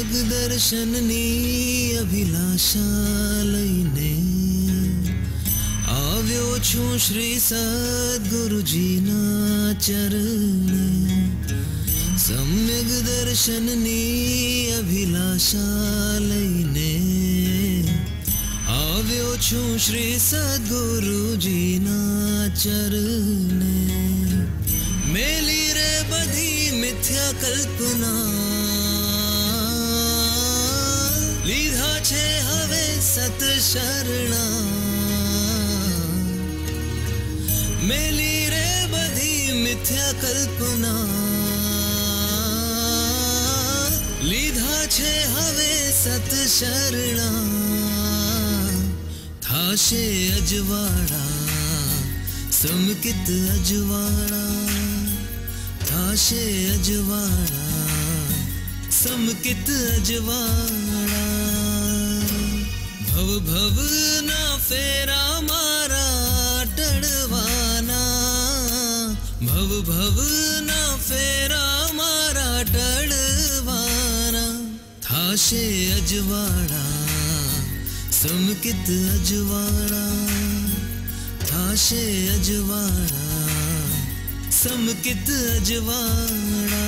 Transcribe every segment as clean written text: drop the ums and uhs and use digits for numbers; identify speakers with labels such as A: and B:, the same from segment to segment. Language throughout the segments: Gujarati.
A: सम्यक दर्शननी अभिलाषा लईने આવ્યો છું શ્રી સદગુરુજીના ચરણે सम्यक दर्शननी अभिलाषा लईने આવ્યો છું શ્રી સદગુરુજીના ચરણે મેલી રે બધી મિથ્યા કલ્પના લીધા છે હવે સત શરણા मेली रे बधी मिथ्या कल्पना लीधा छे हवे सत शरणा थाशे अजवाड़ा समकित अजवाड़ा थाशे अजवाड़ा समकित अजवाड़ा भव भव ना फेरा मारा टड़वाना भव भव ना फेरा मारा टड़वाना थाशे अजवाड़ा समकित अजवाड़ा थाशे अजवाड़ा समकित अजवाड़ा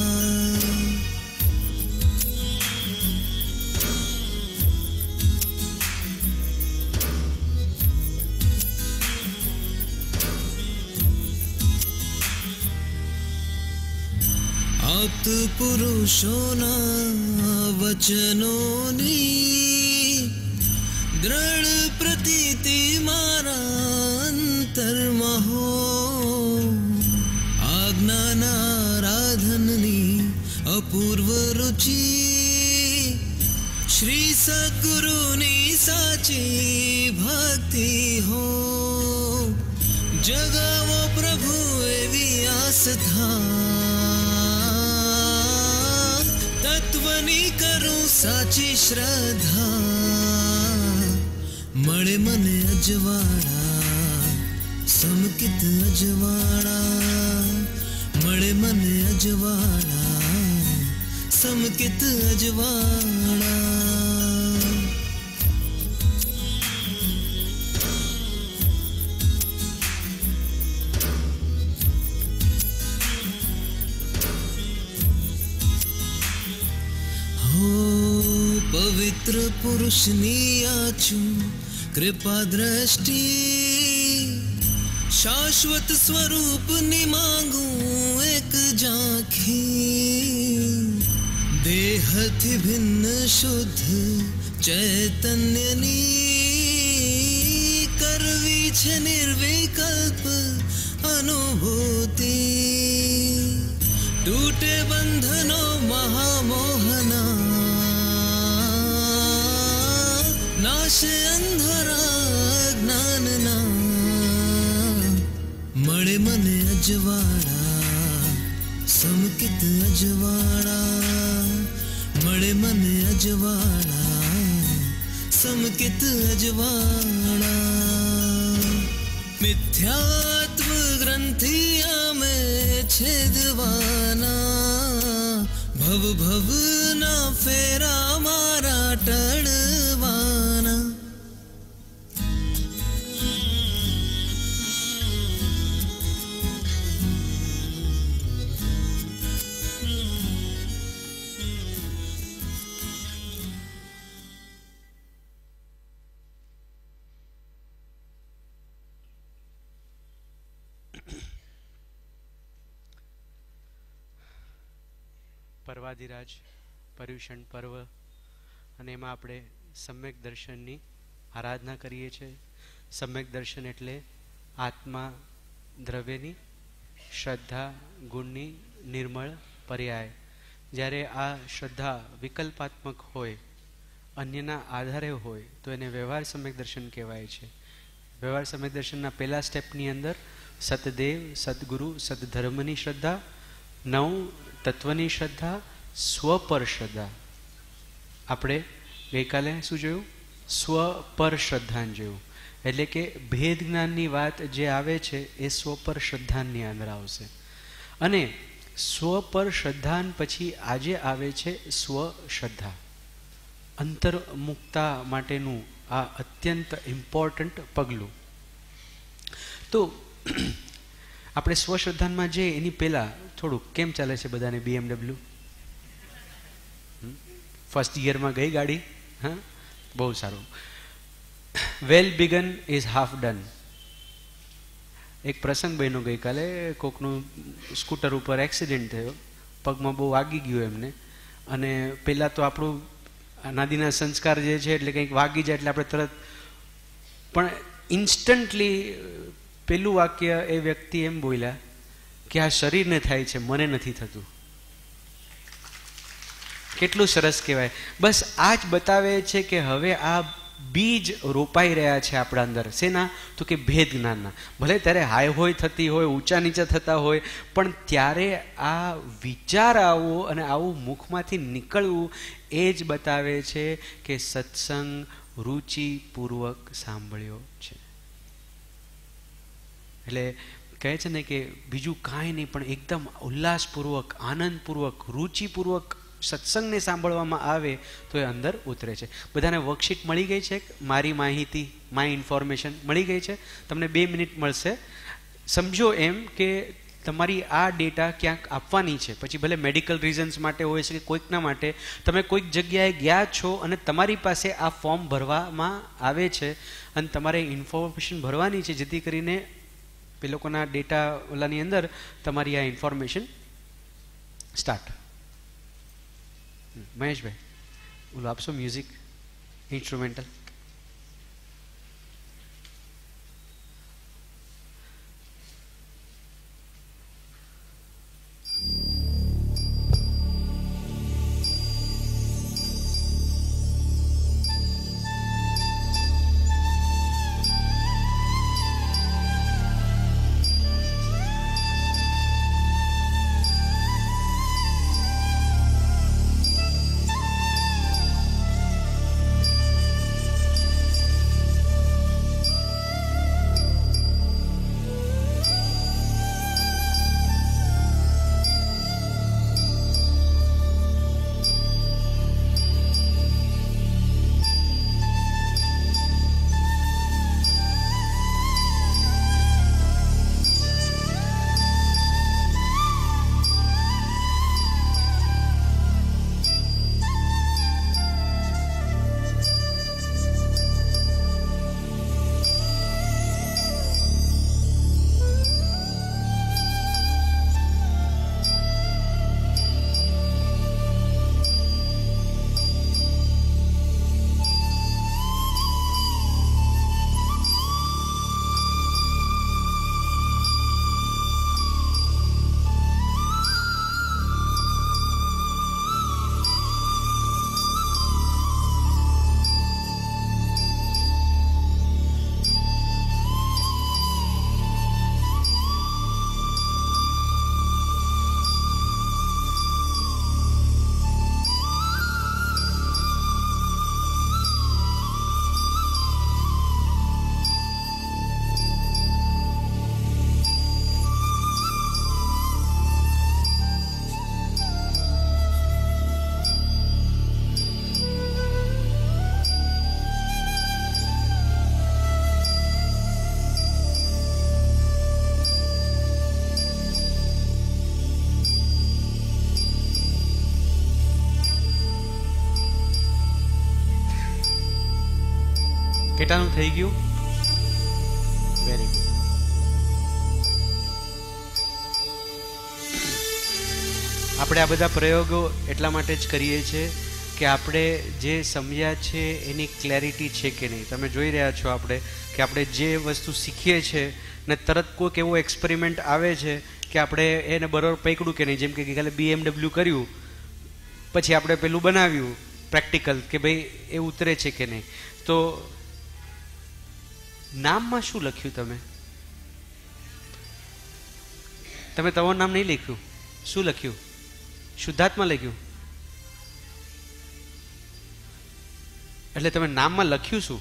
A: आप्त पुरुषोना वचनोनी दृढ़ प्रतीति मारा अंतरमा हो आज्ञाना आराधननी अपूर्व रुचि श्री सद्गुरुनी साची भक्ति हो जगावो प्रभु एवी आस्था तत्वनी करूं साची श्रद्धा मळे मने अजवाड़ा समकित अजवाड़ा मळे मने अजवाड़ा समकित अजवाड़ा पवित्र पुरुषनी आचू कृपा दृष्टि शाश्वत स्वरूप नि मांगू एक झांकी देह थी भिन्न शुद्ध चैतन्यनी करवी छे निर्विकल्प अनुभूति टूटे बंधनो महामोहना नाशे अंधरा ज्ञानना मळे मने अजवाड़ा समकित अजवाड़ा मळे मने अजवाड़ा समकित अजवाड़ा मिथ्यात्व ग्रंथिया में छेदवाना भव भव ना फेरा मारा टड़वाना
B: पर्वाधिराज पर्युषण पर्व અને એમાં આપણે સમ્યક દર્શનની આરાધના કરીએ છીએ. સમ્યક દર્શન એટલે આત્મા દ્રવ્યની શ્રદ્ધા ગુણની નિર્મળ પર્યાય. જ્યારે આ શ્રદ્ધા વિકલ્પાત્મક હોય, અન્યના આધારે હોય, તો એને વ્યવહાર સમ્યક દર્શન કહેવાય છે. વ્યવહાર સમ્યક દર્શનના પહેલા સ્ટેપની અંદર સતદેવ સદગુરુ સદધર્મની શ્રદ્ધા, 9 તત્વની શ્રદ્ધા, સ્વપર શ્રદ્ધા. આપણે ગઈકાલે શું જોયું? સ્વપર શ્રદ્ધાન જોયું. એટલે કે ભેદ જ્ઞાનની વાત જે આવે છે એ સ્વપર શ્રદ્ધાની અંદર આવશે. અને સ્વ પર શ્રદ્ધા પછી આજે આવે છે સ્વશ્રદ્ધા. અંતર્મુક્તા માટેનું આ અત્યંત ઇમ્પોર્ટન્ટ પગલું. તો આપણે સ્વશ્રદ્ધામાં જઈએ એની પહેલાં થોડુંક કેમ ચાલે છે બધાને BMW? ફર્સ્ટ યરમાં ગઈ ગાડી? હા, બહુ સારું. Well begun is half done. એક પ્રસંગ બન્યો ગઈકાલે, કોકનું સ્કૂટર ઉપર એક્સિડન્ટ થયો, પગમાં બહુ વાગી ગયું એમને. અને પહેલાં તો આપણું નાદીના સંસ્કાર જે છે એટલે કંઈક વાગી જાય એટલે આપણે તરત, પણ ઇન્સ્ટન્ટલી પેલું વાક્ય એ વ્યક્તિ એમ બોલ્યા કે આ શરીરને થાય છે, મને નથી થતું. કેટલું સરસ કહેવાય. બસ આ જ બતાવે છે કે હવે આ બીજ રોપાઈ રહ્યા છે આપણા અંદર. શેના? તો કે ભેદ જ્ઞાનના. ભલે ત્યારે હાય હોય થતી હોય, ઊંચા નીચા થતા હોય, પણ ત્યારે આ વિચાર આવવો અને આવું મુખમાંથી નીકળવું એ જ બતાવે છે કે સત્સંગ રુચિપૂર્વક સાંભળ્યો છે. એટલે કહે છે ને કે બીજું કાંઈ નહીં, પણ એકદમ ઉલ્લાસપૂર્વક, આનંદપૂર્વક, રુચિપૂર્વક સત્સંગને સાંભળવામાં આવે તો એ અંદર ઉતરે છે. બધાને વર્કશીટ મળી ગઈ છે? મારી માહિતી, માય ઇન્ફોર્મેશન મળી ગઈ છે? તમને 2 મિનિટ મળશે. સમજો એમ કે તમારી આ ડેટા ક્યાંક આપવાની છે, પછી ભલે મેડિકલ રીઝન્સ માટે હોય છે કે કોઈકના માટે, તમે કોઈક જગ્યાએ ગયા છો અને તમારી પાસે આ ફોર્મ ભરવામાં આવે છે અને તમારે ઇન્ફોર્મેશન ભરવાની છે, જેથી કરીને એ લોકોના ડેટા ઓલાની અંદર તમારી આ ઇન્ફોર્મેશન સ્ટાર્ટ. મહેશભાઈ ઓલું આપશો મ્યુઝિક ઇન્સ્ટ્રુમેન્ટલ? કેટલાનું થઈ ગયું? Very good. આપણે આ બધા પ્રયોગો એટલા માટે જ કરીએ છીએ કે આપણે જે સમજ્યા છે એની ક્લેરિટી છે કે નહીં. તમે જોઈ રહ્યા છો આપણે કે આપણે જે વસ્તુ શીખીએ છીએ ને તરત કોઈક એવો એક્સપેરિમેન્ટ આવે છે કે આપણે એને બરાબર પકડ્યું કે નહીં. જેમ કે ગઈકાલે BMW કર્યું, પછી આપણે પેલું બનાવ્યું પ્રેક્ટિકલ કે ભાઈ એ ઉતરે છે કે નહીં. તો નામમાં શું લખ્યું? તમે તમારું નામ નહીં લખ્યું, શું લખ્યું? શુદ્ધાત્મા લખ્યું. એટલે તમે નામમાં લખ્યું શું?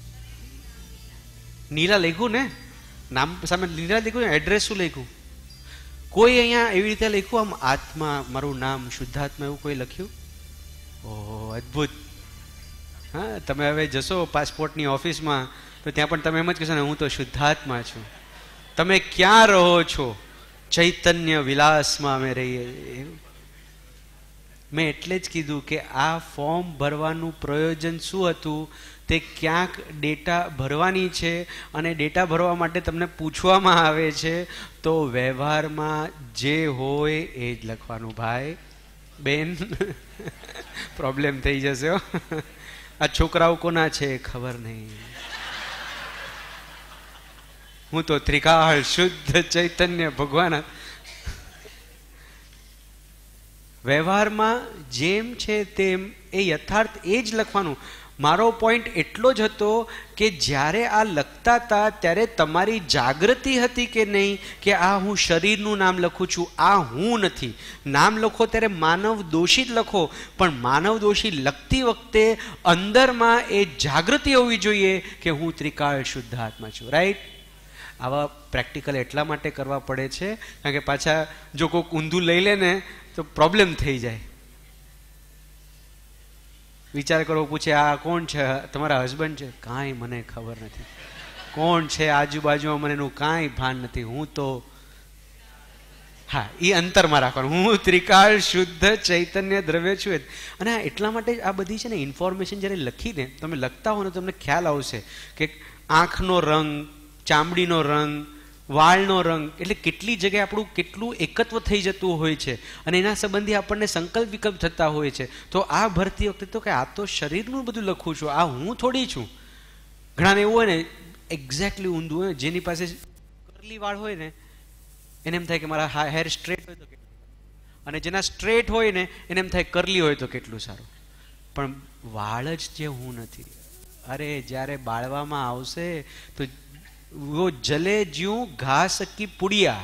B: નીલા લખ્યું ને? નામ સામે નીલા લખ્યું ને? એડ્રેસ શું લખ્યું? કોઈ અહીંયા એવી રીતે લખ્યું આમ આત્મા, મારું નામ શુદ્ધાત્મા, એવું કોઈ લખ્યું? ઓહ, અદ્ભુત. હા, તમે હવે જશો પાસપોર્ટની ઓફિસમાં તો ત્યાં પણ તમે એમ જ કહેશો ને, હું તો શુદ્ધાત્મા છું. તમે ક્યાં રહો છો? ચૈતન્ય વિલાસમાં અમે રહીએ. મેં એટલે જ કીધું કે આ ફોર્મ ભરવાનું પ્રયોજન શું હતું? તે ક્યાંક ડેટા ભરવાની છે અને ડેટા ભરવા માટે તમને પૂછવામાં આવે છે, તો વ્યવહારમાં જે હોય એ જ લખવાનું. ભાઈ બેન, પ્રોબ્લેમ થઈ જશે. આ છોકરાઓ કોના છે ખબર નહીં. હું તો ત્રિકાળ શુદ્ધ ચૈતન્ય ભગવાન. વ્યવહારમાં જેમ છે તેમ એ યથાર્થ એ જ લખવાનું. મારો પોઈન્ટ એટલો જ હતો કે જ્યારે આ લખતા હતા ત્યારે તમારી જાગૃતિ હતી કે નહીં કે આ હું શરીરનું નામ લખું છું, આ હું નથી. નામ લખો ત્યારે માનવ દોષી જ લખો, પણ માનવ દોષી લખતી વખતે અંદરમાં એ જાગૃતિ હોવી જોઈએ કે હું ત્રિકાળ શુદ્ધ આત્મા છું. રાઈટ? આવા પ્રેક્ટિકલ એટલા માટે કરવા પડે છે કારણ કે પાછા જો કોઈક ઊંધું લઈ લે ને તો પ્રોબ્લેમ થઈ જાય. વિચાર કરો, પૂછે આ કોણ છે? તમારા હસબન્ડ છે? કાંઈ મને ખબર નથી. કોણ છે આજુબાજુમાં? મને એનું કાંઈ ભાન નથી. હું તો હા, એ અંતરમાં રાખવાનું, હું ત્રિકાળ શુદ્ધ ચૈતન્ય દ્રવ્ય છું. અને એટલા માટે આ બધી છે ને ઇન્ફોર્મેશન જ્યારે લખીને તમે લખતા હો ને તમને ખ્યાલ આવશે કે આંખનો રંગ, ચામડીનો રંગ, વાળનો રંગ, એટલે કેટલી જગ્યાએ આપણું કેટલું એકત્વ થઈ જતું હોય છે અને એના સંબંધી આપણને સંકલ્પ વિકલ્પ થતા હોય છે. તો આ ભરતી વખતે તો કે આ તો શરીરનું બધું લખું છું, આ હું થોડી છું. ઘણાને એવું હોય ને એક્ઝેક્ટલી ઊંધું હોય, જેની પાસે કરલી વાળ હોય ને એને એમ થાય કે મારા હેર સ્ટ્રેટ હોય તો કેટલું, અને જેના સ્ટ્રેટ હોય ને એને એમ થાય કરલી હોય તો કેટલું સારું. પણ વાળ જ જે હું નથી. અરે જ્યારે બાળવામાં આવશે તો वो जले ज्यों घास की पुड़िया,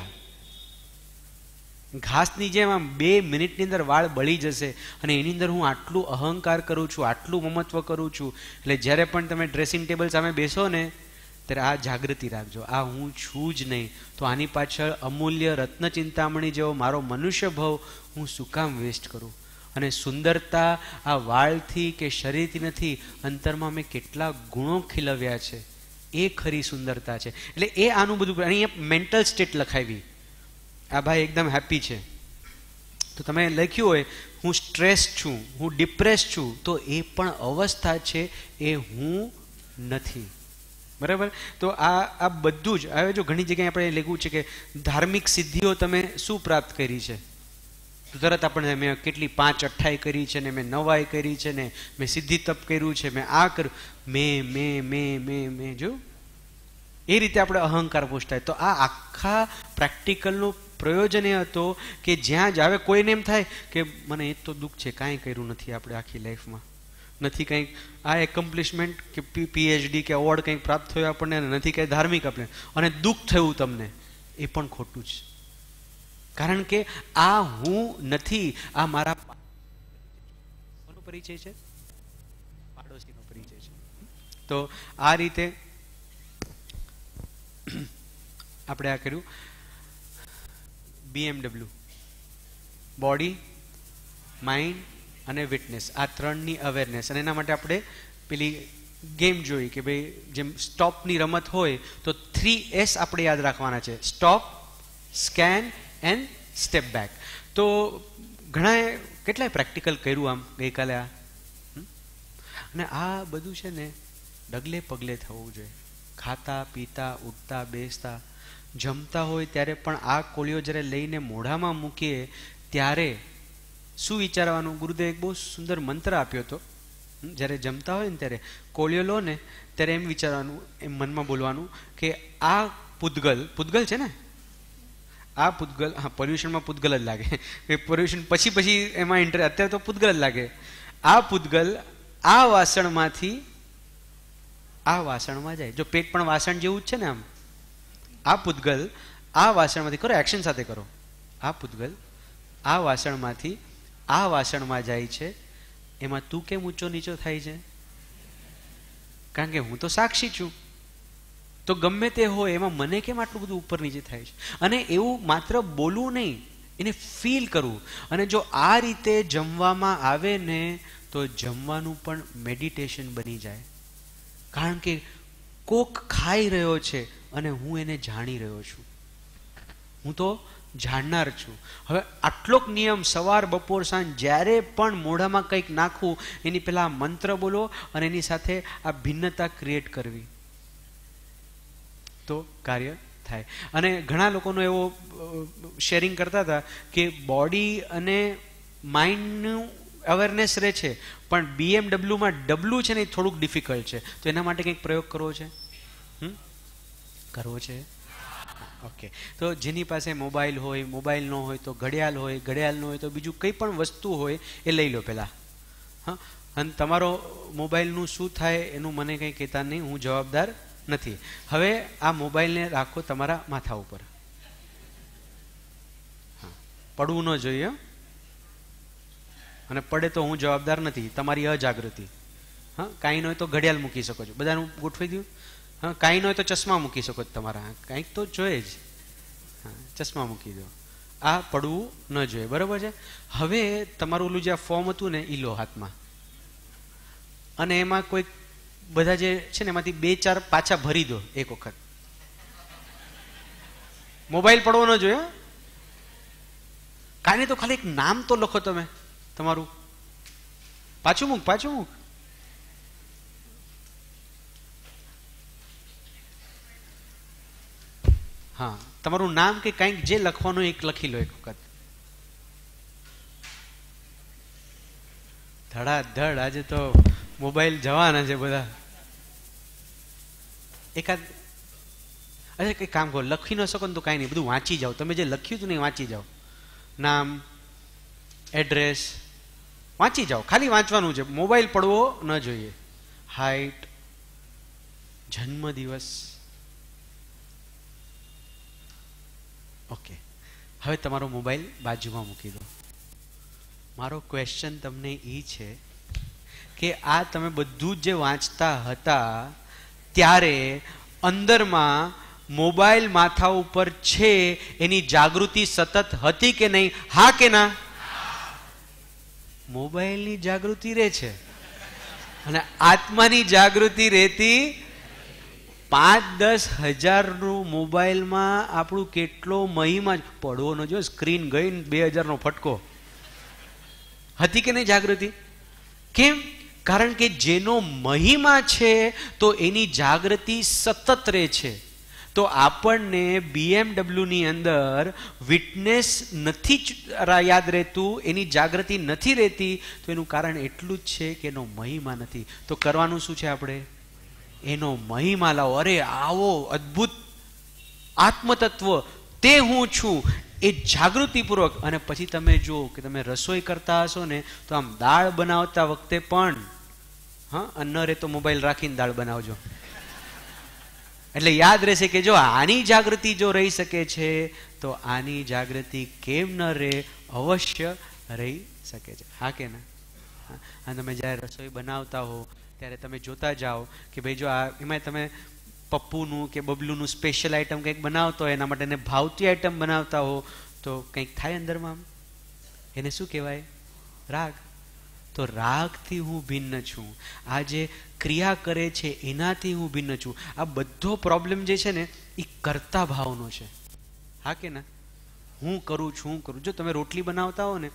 B: ઘાસની જેમ આમ 2 મિનિટની અંદર વાળ બળી જશે. અને એની અંદર હું આટલું અહંકાર કરું છું, આટલું મમત્વ કરું છું. એટલે જ્યારે પણ તમે ડ્રેસિંગ ટેબલ સામે બેસો ને ત્યારે આ જાગૃતિ રાખજો, આ હું છું જ નહીં. તો આની પાછળ અમૂલ્ય રત્ન ચિંતામણી જેવો મારો મનુષ્ય ભાવ હું શું કામ વેસ્ટ કરું? અને સુંદરતા આ વાળથી કે શરીરથી નથી, અંતરમાં મેં કેટલા ગુણો ખીલવ્યા છે એ ખરી સુંદરતા છે. એટલે એ આનું બધું અહીંયા મેન્ટલ સ્ટેટ લખાવી. આ ભાઈ એકદમ હેપી છે તો તમે લખ્યું હોય હું સ્ટ્રેસ છું, હું ડિપ્રેસ છું, તો એ પણ અવસ્થા છે, એ હું નથી. બરાબર? તો આ બધું જ હવે જો ઘણી જગ્યાએ આપણે લખ્યું છે કે ધાર્મિક સિદ્ધિઓ તમે શું પ્રાપ્ત કરી છે, તો તરત આપણે મેં કેટલી 5 અઠ્ઠાઈ કરી છે ને મેં 9 કરી છે ને મેં સિદ્ધિ તપ કર્યું છે, મેં આ કર્યું, મેં જો એ રીતે આપણે અહંકાર પૂછતા. તો આ આખા પ્રેક્ટિકલનું પ્રયોજન એ હતો કે જ્યાં જ આવે કોઈને એમ થાય કે મને એ તો દુઃખ છે, કાંઈ કર્યું નથી આપણે આખી લાઈફમાં, નથી કંઈક આ એકોમ્પ્લિશમેન્ટ કે પીએચડી કે એવોર્ડ કંઈક પ્રાપ્ત થયો આપણને, નથી કંઈ ધાર્મિક આપણે, અને દુઃખ થયું તમને, એ પણ ખોટું છે. કારણ કે આ હું નથી, આ મારા કોનો પરિચય છે? પાડોશીનો પરિચય છે. તો આ રીતે આપણે આ કર્યું. BMW બોડી, માઇન્ડ અને વિટનેસ, આ 3ની અવેરનેસ. અને એના માટે આપણે પેલી ગેમ જોઈ કે ભાઈ જેમ સ્ટોપની રમત હોય તો 3S આપણે યાદ રાખવાના છે, stop, scan and step back. તો ઘણાએ કેટલાય પ્રેક્ટિકલ કર્યું આમ ગઈકાલે આ. અને આ બધું છે ને ડગલે પગલે થવું જોઈએ. ખાતા પીતા ઉઠતા બેસતા જમતા હોય ત્યારે પણ આ કોળિયો જ્યારે લઈને મોઢામાં મૂકીએ ત્યારે શું વિચારવાનું? ગુરુદેવ એક બહુ સુંદર મંત્ર આપ્યો હતો. જ્યારે જમતા હોય ને ત્યારે કોળિયો લો ને ત્યારે એમ વિચારવાનું, એમ મનમાં બોલવાનું કે આ પૂતગલ છે ને, આ પૂતગલ, હા પર્યુષણમાં પૂતગલ જ લાગે, પર્યુષણ પછી એમાં અત્યારે તો પૂતગલ જ લાગે. આ પૂતગલ આ વાસણમાંથી આ વાસણમાં જાય. જો પેટ પણ વાસણ જેવું જ છે ને આમ. આ પૂતગલ આ વાસણમાંથી, કરો એક્શન સાથે કરો, આ પૂતગલ આ વાસણમાંથી આ વાસણમાં જાય છે, એમાં તું કેમ ઊંચો નીચો થાય છે? કારણ કે હું તો સાક્ષી છું. તો ગમે તે હોય એમાં મને કેમ આટલું બધું ઉપર નીચે થાય છે? અને એવું માત્ર બોલવું નહીં, એને ફીલ કરવું. અને જો આ રીતે જમવામાં આવે ને તો જમવાનું પણ મેડિટેશન બની જાય. કારણ કે કોક ખાઈ રહ્યો છે અને હું એને જાણી રહ્યો છું, હું તો જાણનાર છું. હવે આટલોક નિયમ, સવાર બપોર સાંજ જ્યારે પણ મોઢામાં કંઈક નાખવું એની પહેલાં મંત્ર બોલો અને એની સાથે આ ભિન્નતા ક્રિએટ કરવી, તો કાર્ય થાય. અને ઘણા લોકોનો એવો શેરિંગ કરતા હતા કે બોડી અને માઇન્ડનું અવેરનેસ રહે છે, પણ BMW ડબલું છે ને એ થોડુંક ડિફિકલ્ટ છે, તો એના માટે કંઈક પ્રયોગ કરવો છે. કરવો છે? ઓકે. તો જેની પાસે મોબાઈલ હોય, મોબાઈલ ન હોય તો ઘડિયાળ હોય, ઘડિયાળ ન હોય તો બીજું કંઈ પણ વસ્તુ હોય એ લઈ લો પહેલાં. હા, અને તમારો મોબાઈલનું શું થાય એનું મને કંઈ કહેતા નહીં, હું જવાબદાર નથી. હવે આ મોબાઈલને રાખો તમારા માથા ઉપર. હા, પડવું ન જોઈએ, અને પડે તો હું જવાબદાર નથી, તમારી અજાગૃતિ. હા, કાંઈ ન હોય તો ઘડિયાળ મૂકી શકો છો, બધાનું ગોઠવી દઉં. હા, કાંઈ ન હોય તો ચશ્મા મૂકી શકો છો તમારા, કાંઈક તો જોઈએ જ. હા, ચશ્મા મૂકી દો. આ પડવું ન જોઈએ, બરાબર છે. હવે તમારું ઓલું જે ફોર્મ હતું ને એ લો હાથમાં, અને એમાં કોઈક બધા જે છે ને એમાંથી 2-4 પાછા ભરી દો એક વખત. મોબાઈલ પડવો ન જોઈએ. કાંઈ નહીં તો ખાલી એક નામ તો લખો તમે તમારું. પાછું મૂક, પાછું મૂક. હા, તમારું નામ કે કંઈક જે લખવાનું એક લખી લો એક વખત. ધડાધડ આજે તો મોબાઈલ જવાના છે બધા. એકાદ અરે કંઈક કામ કરો, લખી ન શકો ને તો કાંઈ નહીં, બધું વાંચી જાઓ. તમે જે લખ્યું હતું ને એ વાંચી જાઓ. નામ, એડ્રેસ વાંચી જાઓ, ખાલી વાંચવાનું છે. મોબાઈલ પડવો ન જોઈએ. હાઈટ, જન્મદિવસ. ઓકે, હવે તમારો મોબાઈલ બાજુમાં મૂકી દો. મારો ક્વેશ્ચન તમને એ છે કે આ તમે બધું જે વાંચતા હતા ત્યારે અંદરમાં મોબાઈલ માથા ઉપર છે એની જાગૃતિ સતત હતી કે નહીં? હા કે ના? મોબાઈલની જાગૃતિ રહે છે અને આત્માની જાગૃતિ રહેતી 5-10 હજારનું મોબાઈલમાં આપણું કેટલો મહિમા પડવો ન જો. સ્ક્રીન ગઈ 2000નો ફટકો. હતી કે નહીં જાગૃતિ? કેમ? કારણ કે જેનો મહિમા છે તો એની જાગૃતિ સતત રહે છે. તો આપણને BMW અંદર વિટનેસ નથી યાદ રહેતું, એની જાગૃતિ નથી રહેતી, તો એનું કારણ એટલું જ છે કે એનો મહિમા નથી. તો કરવાનું શું છે આપણે? એનો મહિમા લાવો. અરે આવો અદ્ભુત આત્મતત્વ તે હું છું એ જાગૃતિપૂર્વક. અને પછી તમે જો કે તમે રસોઈ કરતા હશો ને તો આમ દાળ બનાવતા વખતે પણ હા, ન રહે તો મોબાઈલ રાખીને દાળ બનાવજો, એટલે યાદ રહેશે કે જો આની જાગૃતિ જો રહી શકે છે તો આની જાગૃતિ કેમ ન રહે? અવશ્ય રહી શકે છે. હા કે ના? અને તમે જ્યારે રસોઈ બનાવતા હો ત્યારે તમે જોતા જાઓ કે ભાઈ જો આ એમાં તમે પપ્પુનું કે બબલુનું સ્પેશિયલ આઈટમ કંઈક બનાવતો હોય, એના માટે એને ભાવતી આઈટમ બનાવતા હો તો કંઈક થાય અંદરમાં. એને શું કહેવાય? રાગ. તો રાગથી હું ભિન્ન છું. આ જે ક્રિયા કરે છે એનાથી હું ભિન્ન છું. આ બધો પ્રોબ્લેમ જે છે ને એ કરતા ભાવનો છે. હા કે ના? હું કરું છું, હું કરું. જો તમે રોટલી બનાવતા હો ને,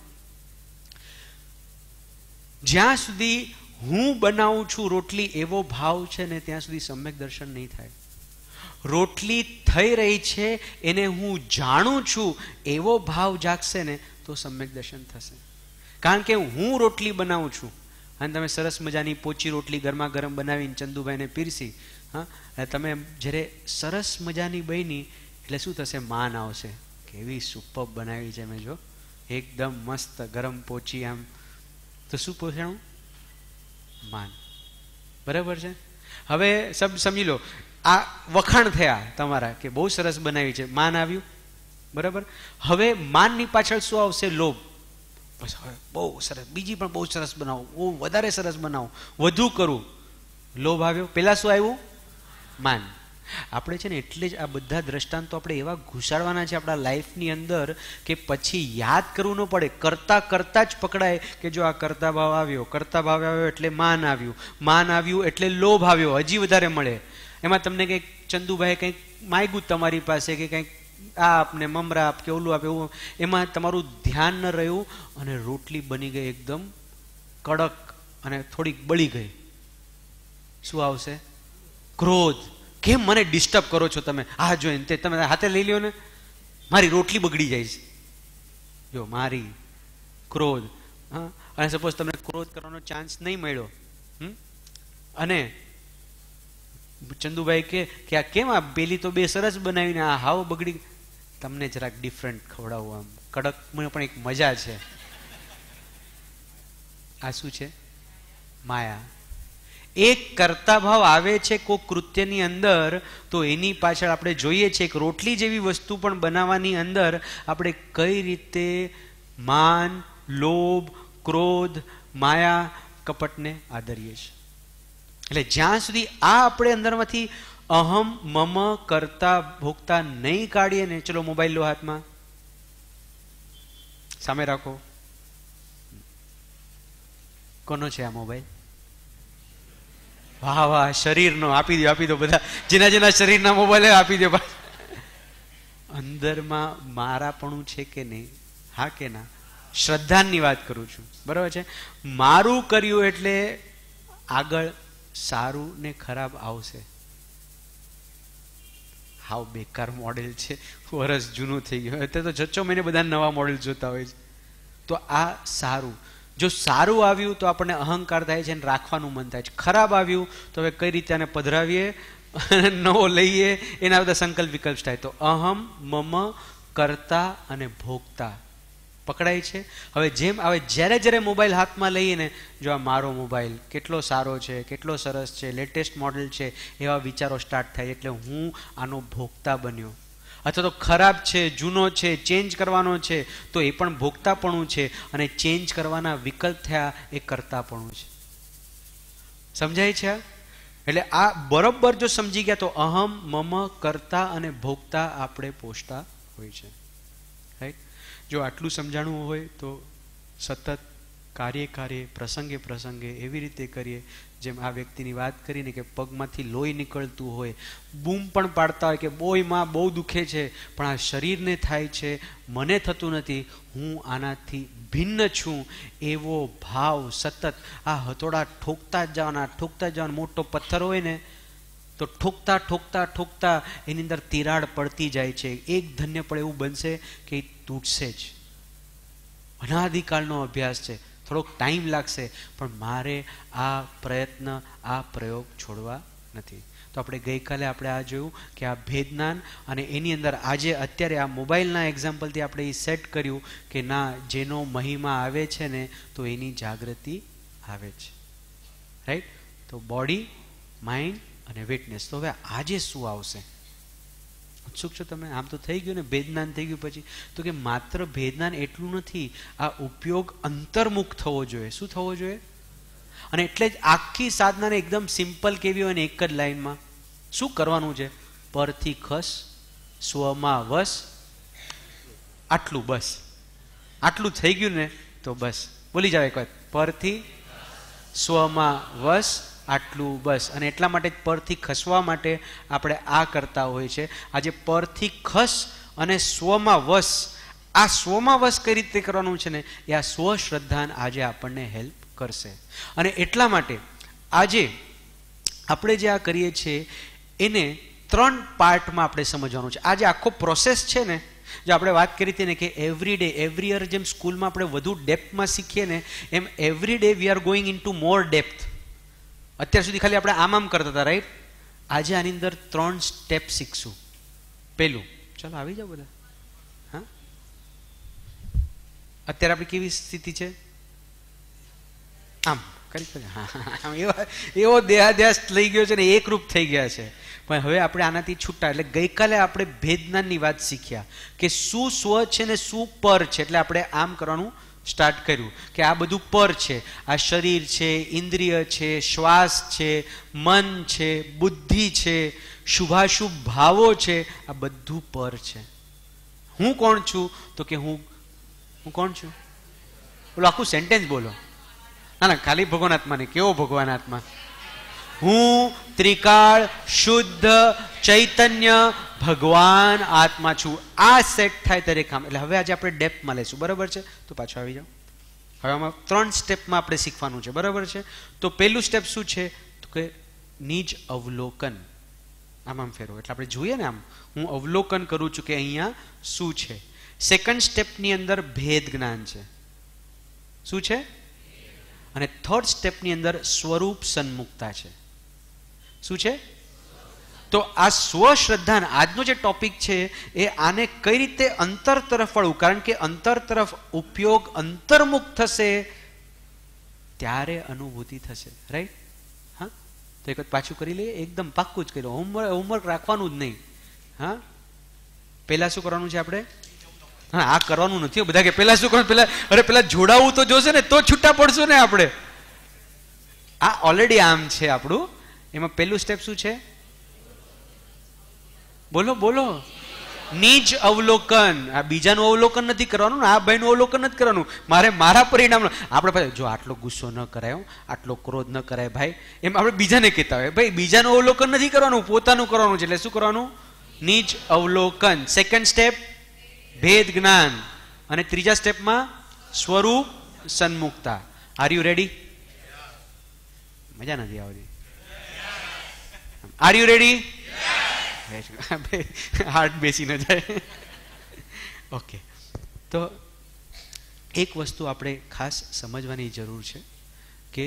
B: જ્યાં સુધી હું બનાવું છું રોટલી એવો ભાવ છે ને ત્યાં સુધી સમ્યક દર્શન નહીં થાય. રોટલી થઈ રહી છે એને હું જાણું છું એવો ભાવ જાગશે ને તો સમ્યક દર્શન થશે. કારણ કે હું રોટલી બનાવું છું અને તમે સરસ મજાની પોચી રોટલી ગરમા ગરમ બનાવીને ચંદુભાઈને પીરસી. હા, તમે જ્યારે સરસ મજાની બની એટલે શું થશે? માન આવશે. કેવી સુપર બનાવી છે મેં, જો એકદમ મસ્ત ગરમ પોચી. આમ તો શું પોષણું? માન. બરાબર છે. હવે સબ સમજી લો, આ વખાણ થયા તમારા કે બહુ સરસ બનાવી છે, માન આવ્યું. બરાબર. હવે માનની પાછળ શું આવશે? લોભ. બસ હવે બહુ સરસ, બીજી પણ બહુ સરસ બનાવો, બહુ વધારે સરસ બનાવો, વધુ કરું. લોભ આવ્યો. પહેલા શું આવ્યું? માન. આપણે છે ને એટલે જ આ બધા દ્રષ્ટાંતો આપણે એવા ઘુસાડવાના છે આપણા લાઈફની અંદર કે પછી યાદ કરવું ન પડે, કરતાં કરતાં જ પકડાય કે જો આ કરતા ભાવ આવ્યો, કરતા ભાવ આવ્યો એટલે માન આવ્યું, માન આવ્યું એટલે લોભ આવ્યો, હજી વધારે મળે. એમાં તમને કંઈક ચંદુભાઈ કંઈક માગ્યું તમારી પાસે કે કંઈક આ આપને મમરા આપ કે ઓલું આપ, એવું એમાં તમારું ધ્યાન ન રહ્યું અને રોટલી બની ગઈ એકદમ કડક અને થોડીક બળી ગઈ. શું આવશે? ક્રોધ. કેમ મને ડિસ્ટર્બ કરો છો તમે? આ જોઈને તે તમે હાથે લઈ લ્યો ને, મારી રોટલી બગડી જાય છે. જો મારી ક્રોધ. હા, અને સપોઝ તમને ક્રોધ કરવાનો ચાન્સ નહીં મળ્યો અને ચંદુભાઈ કે આ કેમ આ પેલી તો બે સરસ બનાવીને આ હાવ બગડી, તમને જરાક ડિફરન્ટ ખવડાવવું, આમ કડક પણ એક મજા છે. આ શું છે? માયા. એક કરતા ભાવ આવે છે કોઈ કૃત્યની અંદર તો એની પાછળ આપણે જોઈએ છીએ એક રોટલી જેવી વસ્તુ પણ બનાવવાની અંદર આપણે કઈ રીતે માન, લોભ, ક્રોધ, માયા, કપટને આદરીએ છીએ. એટલે જ્યાં સુધી આ આપણે અંદરમાંથી અહમ, મમ, કરતા, ભોગતા નહીં કાઢીએ ને, ચલો મોબાઈલ લો હાથમાં, સામે રાખો. કોનો છે આ મોબાઈલ? વાહ વાહ, શરીરનો. આપી દો બધા, જેના શરીરના મોબાઈલ આપી દો. અંદરમાં મારાપણું છે કે નહીં? હા કે ના? શ્રદ્ધાની વાત કરું છું, બરાબર છે. મારું કર્યું એટલે આગળ સારું ને ખરાબ આવશે. હાવ બેકાર મોડેલ છે, વર્ષ જૂનું થઈ ગયું. અત્યારે તો 6 મહિને બધા નવા મોડેલ જોતા હોય છે. તો આ સારું, જો સારું આવ્યું તો આપણને અહંકાર થાય છે અને રાખવાનું મન થાય છે. ખરાબ આવ્યું તો હવે કઈ રીતે આને પધરાવીએ, નવો લઈએ, એના બધા સંકલ્પ વિકલ્પ થાય. તો અહમ, મમ, કરતા અને ભોગતા પકડાય છે. હવે જ્યારે મોબાઈલ હાથમાં લઈએ ને, જો આ મારો મોબાઈલ કેટલો સારો છે, કેટલો સરસ છે, લેટેસ્ટ મોડેલ છે, એવા વિચારો સ્ટાર્ટ થાય એટલે હું આનો ભોગતા બન્યો. અથવા તો ખરાબ છે, જૂનો છે, ચેન્જ કરવાનો છે તો એ પણ ભોગતાપણું છે, અને ચેન્જ કરવાના વિકલ્પ થયા એ કરતાપણું છે. સમજાય છે? એટલે આ બરોબર જો સમજી ગયા તો અહમ, મમ, કરતા અને ભોગતા આપણે પોષતા હોય છે. રાઈટ? જો આટલું સમજાણું હોય તો સતત કાર્ય પ્રસંગે એવી રીતે કરીએ જેમ આ વ્યક્તિની વાત કરીને કે પગમાંથી લોહી નીકળતું હોય, બૂમ પણ પાડતા હોય કે બોયમાં બહુ દુખે છે, પણ આ શરીરને થાય છે, મને થતું નથી, હું આનાથી ભિન્ન છું, એવો ભાવ સતત આ હથોડા ઠોકતા જ જવાના. મોટો પથ્થર હોય ને તો ઠોકતા એની અંદર તિરાડ પડતી જાય છે. એક ધન્ય પણ એવું બનશે કે એ તૂટશે જ. અનાદિકાળનો અભ્યાસ છે, થોડોક ટાઈમ લાગશે, પણ મારે આ પ્રયત્ન, આ પ્રયોગ છોડવા નથી. તો આપણે ગઈકાલે આપણે આ જોયું કે આ ભેદજ્ઞાન, અને એની અંદર આજે અત્યારે આ મોબાઈલના એક્ઝામ્પલથી આપણે એ સેટ કર્યું કે ના, જેનો મહિમા આવે છે ને તો એની જાગૃતિ આવે છે. રાઈટ? તો બોડી, માઇન્ડ અને વિટનેસ. તો હવે આજે શું આવશે? ઉત્સુક છો તમે? આમ તો થઈ ગયું ને, ભેદજ્ઞાન થઈ ગયું. પછી તો કે માત્ર ભેદજ્ઞાન એટલું નથી, આ ઉપયોગ અંતર્મુખ થવો જોઈએ. શું થવો જોઈએ? અને એટલે જ આખી સાધનાને એકદમ સિમ્પલ કેવી હોય ને, એક જ લાઈનમાં શું કરવાનું છે? પરથી ખસ, સ્વમાં વસ. આટલું બસ. આટલું થઈ ગયું ને તો બસ બોલી જાવ એક વાત, પરથી સ્વમાં વસ, આટલું બસ. અને એટલા માટે જ પરથી ખસવા માટે આપણે આ કરતા હોય છે. આજે પરથી ખસ અને સ્વમાં વસ, આ સ્વમાં વસ કઈ રીતે કરવાનું છે ને, એ આ સ્વશ્રદ્ધાન આજે આપણને હેલ્પ કરશે. અને એટલા માટે આજે આપણે જે આ કરીએ છીએ એને 3 પાર્ટમાં આપણે સમજવાનું છે. આ જે આખો પ્રોસેસ છે ને, જો આપણે વાત કરી હતી ને કે એવરી ડે, એવરી યર જેમ સ્કૂલમાં આપણે વધુ ડેપ્થમાં શીખીએ ને, એમ every day we are going into more depth. અત્યાર સુધી ખાલી આપણે આમ કરતા હતા, રાઈટ? આજે આની અંદર 3 સ્ટેપ શીખશું. પહેલું, ચાલો આવી જાઓ બધા. હા, અત્યારે આપણી કેવી સ્થિતિ છે? આમ કરી, હા, એવો દેહાદ્યાસ લઈ ગયો છે ને, એકરૂપ થઈ ગયા છે. પણ હવે આપણે આનાથી છૂટા. એટલે ગઈકાલે આપણે ભેદજ્ઞાનની વાત શીખ્યા કે શું સ્વ છે ને શું પર છે. એટલે આપણે આમ કરવાનું સ્ટાર્ટ કર્યું કે આ બધું પર છે. આ શરીર છે, ઇન્દ્રિય છે, શ્વાસ છે, મન છે, બુદ્ધિ છે, શુભાશુભ ભાવો છે, આ બધું પર છે. હું કોણ છું? તો કે હું કોણ છું? બોલો, આખું સેન્ટેન્સ બોલો. ના ના, ખાલી ભગવાન આત્મા નહીં. કેવો ભગવાન આત્મા? હું ત્રિકાળ શુદ્ધ ચૈતન્ય ભગવાન આત્મા છું. આ સેટ થાય ત્યારે કામ. એટલે હવે આજે આપણે ડેપ્થમાં લઈશું, બરાબર છે? તો પાછો આવી જાઓ. હવે આમાં 3 સ્ટેપમાં આપણે શીખવાનું છે, બરાબર છે? તો પહેલું સ્ટેપ શું છે? તો કે નિજ અવલોકન. આમ ફેરવો એટલે આપણે જોઈએ ને, આમ હું અવલોકન કરું છું કે અહીંયા શું છે. સેકન્ડ સ્ટેપની અંદર ભેદ જ્ઞાન છે. શું છે? અને થર્ડ સ્ટેપની અંદર સ્વરૂપ સન્મુખતા છે. શું છે? તો આ સ્વશ્રદ્ધા, આજનો જે ટોપિક છે એ આને કઈ રીતે અંતર તરફ વળવું, કારણ કે અંતર તરફ ઉપયોગ અંતર્મુખ થશે ત્યારે અનુભૂતિ થશે. રાઈટ? હા, તો એક પાછું કરી લઈએ, એકદમ પાક્કું જ કરી લો. હોમવર્ક રાખવાનું જ નહીં. હા, પહેલા શું કરવાનું છે આપણે? હા, આ કરવાનું નથી બધા કે પહેલા શું કરવાનું, પેલા જોડાવું તો જોશે ને, તો છૂટા પડશું ને આપણે. આ ઓલરેડી આમ છે આપણું. એમાં પહેલું સ્ટેપ શું છે? બોલો બોલો. નિજ અવલોકન. આ બીજાનું અવલોકન નથી કરવાનું ને, આ ભાઈનું અવલોકન નથી કરવાનું. મારે મારા પરિણામ. આપણે જો આટલો ગુસ્સો ન કરાય, આટલો ક્રોધ ન કરાય ભાઈ, એમ આપણે બીજાને કહેતા હોય. ભાઈ બીજાનું અવલોકન નથી કરવાનું, પોતાનું કરવાનું છે. એટલે શું કરવાનું? નિજ અવલોકન. સેકન્ડ સ્ટેપ ભેદ જ્ઞાન. અને ત્રીજા સ્ટેપમાં સ્વરૂપ સન્મુખતા. Are you ready? મજા નથી આવતી. Are you ready? હાર્ટ બેસી ન જાય. ઓકે, તો એક વસ્તુ આપણે ખાસ સમજવાની જરૂર છે કે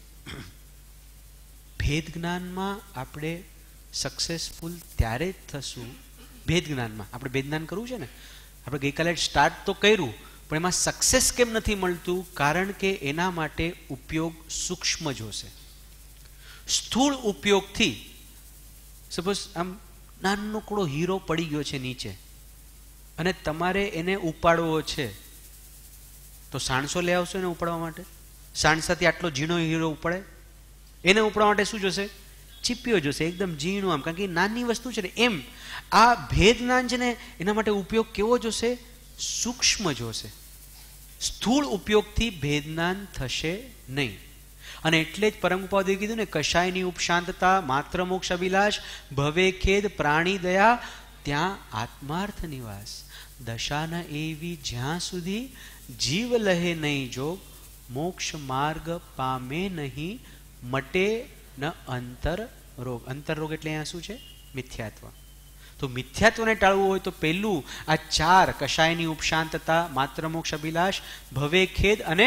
B: ભેદ જ્ઞાનમાં આપણે સક્સેસફુલ ત્યારે જ થશું. ભેદ જ્ઞાનમાં આપણે ભેદ જ્ઞાન કરવું છે ને, આપણે ગઈકાલે સ્ટાર્ટ તો કર્યું, પણ એમાં સક્સેસ કેમ નથી મળતું? કારણ કે એના માટે ઉપયોગ સૂક્ષ્મ જોશે. સ્થૂળ ઉપયોગથી, સપોઝ આમ નાનકડો હીરો પડી ગયો છે નીચે અને તમારે એને ઉપાડવો છે, તો સાણસો લઈ આવશો એને ઉપાડવા માટે? સાણસાથી આટલો ઝીણો હીરો ઉપાડે? એને ઉપાડવા માટે શું જોશે? ચીપિયો જોશે, એકદમ ઝીણું આમ, કારણ કે નાની વસ્તુ છે ને. એમ આ ભેદ જ્ઞાન છે ને, એના માટે ઉપયોગ કેવો જોશે? સૂક્ષ્મ જોશે. સ્થૂળ ઉપયોગથી ભેદ જ્ઞાન થશે નહીં. અને એટલે જ પરમ ઉપાધ્યાયે કીધું ને, કશાયની ઉપશાંતતા માત્ર મોક્ષ અભિલાષ, ભવે ખેદ પ્રાણી દયા, ત્યાં આત્માર્થ નિવાસ. દશા ન એવી જ્યાં સુધી જીવ લહે નહીં જોગ, મોક્ષ માર્ગ પામે નહીં, મટે ન અંતર રોગ. અંતર રોગ એટલે અહીંયા શું છે? મિથ્યાત્વ. તો મિથ્યાત્વને ટાળવું હોય તો પહેલું આ 4, કશાયની ઉપશાંતતા, માત્ર મોક્ષ અભિલાષ, ભવે ખેદ અને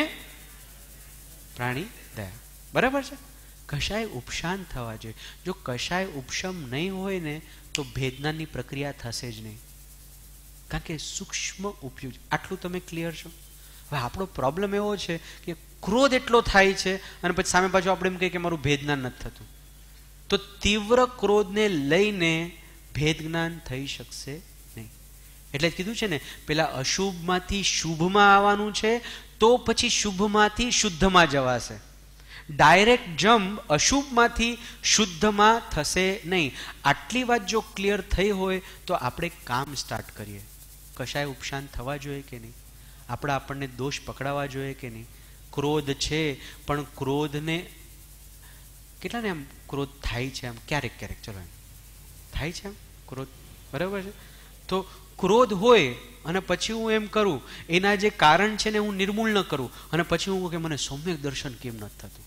B: પ્રાણી દયા. બરાબર છે? કશાય ઉપશાંત થવા જોઈએ. જો કશાય ઉપશમ નહીં હોય ને, તો ભેદનાની પ્રક્રિયા થશે જ નહીં. કારણ કે સૂક્ષ્મ ઉપયોગ. આટલું તમે ક્લિયર છો? હવે આપણો પ્રોબ્લેમ એવો છે કે ક્રોધ એટલો થાય છે અને પછી સામે પાછું આપણે એમ કહીએ કે મારું ભેદ જ્ઞાન નથી થતું. તો તીવ્ર ક્રોધને લઈને ભેદ જ્ઞાન થઈ શકશે નહીં. એટલે જ કીધું છે ને, પેલા અશુભમાંથી શુભમાં આવવાનું છે, તો પછી શુભમાંથી શુદ્ધમાં જવાશે. ડાયરેક્ટ જમ્પ અશુભમાંથી શુદ્ધમાં થશે નહીં. આટલી વાત જો ક્લિયર થઈ હોય તો આપણે કામ સ્ટાર્ટ કરીએ. કશાય ઉપશાંત થવા જોઈએ કે નહીં? આપણને દોષ પકડાવા જોઈએ કે નહીં? ક્રોધ છે, પણ ક્રોધને કેટલાને આમ ક્રોધ થાય છે? આમ ક્યારેક ક્યારેક ચલો એમ થાય છે આમ ક્રોધ, બરાબર છે? તો ક્રોધ હોય અને પછી હું એમ કરું, એના જે કારણ છે ને હું નિર્મૂળ ન કરું, અને પછી હું કહું કે મને સમ્યક દર્શન કેમ નથી થતું.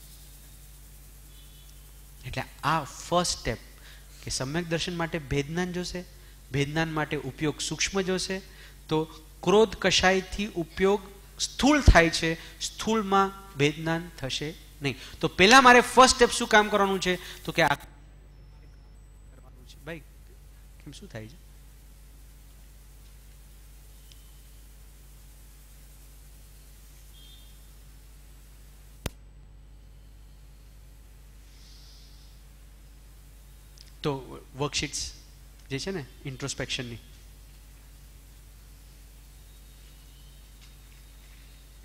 B: એટલે આ ફર્સ્ટ સ્ટેપ કે સમ્યક દર્શન માટે ભેદજ્ઞાન જોશે, ભેદજ્ઞાન માટે ઉપયોગ સૂક્ષ્મ જોશે. તો ક્રોધ કશાયથી ઉપયોગ સ્થૂળ થાય છે, સ્થૂળમાં ભેદજ્ઞાન થશે નહીં. તો પહેલા મારે ફર્સ્ટ સ્ટેપ શું કામ કરવાનું છે? તો કે આ કરવાનું છે. ભાઈ કેમ શું થાય છે? તો વર્કશીટ્સ જે છે ને ઇન્ટ્રોસ્પેક્શનની,